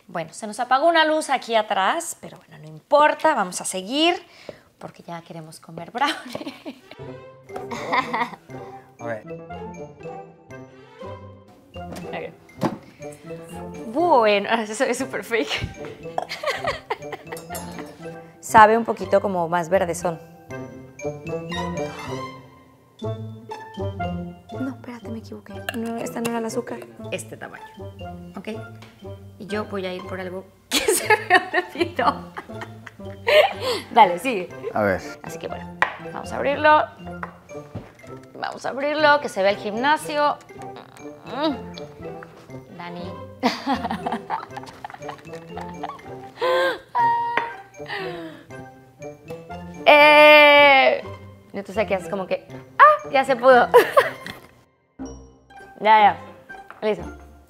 Bueno, se nos apagó una luz aquí atrás, pero bueno, no importa, vamos a seguir porque ya queremos comer brownie. Okay. Okay. Bueno, eso es súper fake. Sabe un poquito como más verdezón. No, espérate, me equivoqué. No, esta no era el azúcar. Este tamaño. ¿Ok? Y yo voy a ir por algo que se vea repito. Dale, sigue. A ver. Así que bueno, vamos a abrirlo. Vamos a abrirlo, que se vea el gimnasio. Dani. Entonces aquí haces como que... ¡Ah! Ya se pudo. Ya. Listo.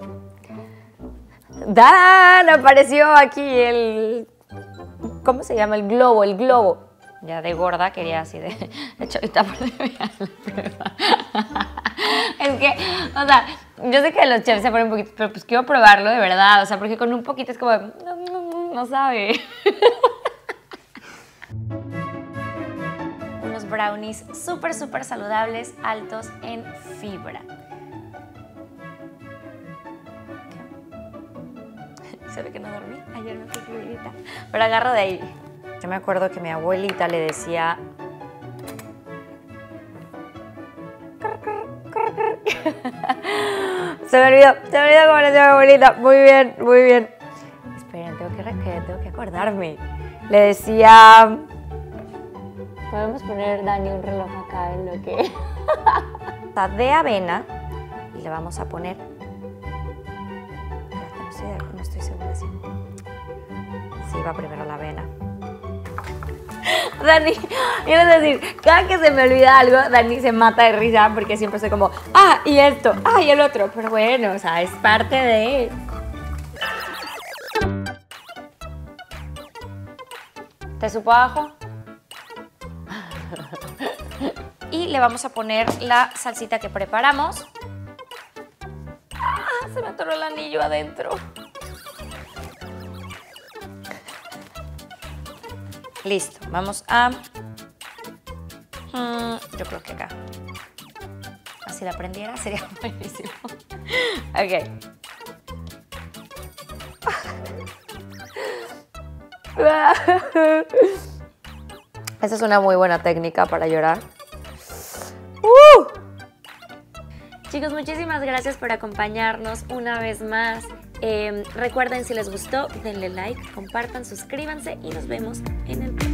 ¡Dan! Apareció aquí el... ¿Cómo se llama? El globo. Ya de gorda quería así de chavita por la prueba. Es que, o sea, yo sé que los chefs se ponen un poquito, pero pues quiero probarlo de verdad. O sea, porque con un poquito es como... No sabe. Unos brownies súper saludables, altos en fibra. Se ve que no dormí. Ayer me fui fibrilita. Pero agarro de ahí. Yo me acuerdo que mi abuelita le decía... Se me olvidó cómo le decía a mi abuelita. Muy bien. Esperen, tengo que acordarme. Le decía... Podemos poner, Dani, un reloj acá en lo que... de avena. Y le vamos a poner... No estoy segura si... Sí, va primero la avena. Dani, quiero decir, cada que se me olvida algo, Dani se mata de risa porque siempre soy como, y esto, y el otro. Pero bueno, o sea, es parte de... ¿Te supo abajo? Y le vamos a poner la salsita que preparamos. Se me atoró el anillo adentro. Listo, vamos a... yo creo que acá. Así la prendiera sería buenísimo. Ok. Esa es una muy buena técnica para llorar. Chicos, muchísimas gracias por acompañarnos una vez más. Recuerden, si les gustó, denle like, compartan, suscríbanse y nos vemos en el próximo.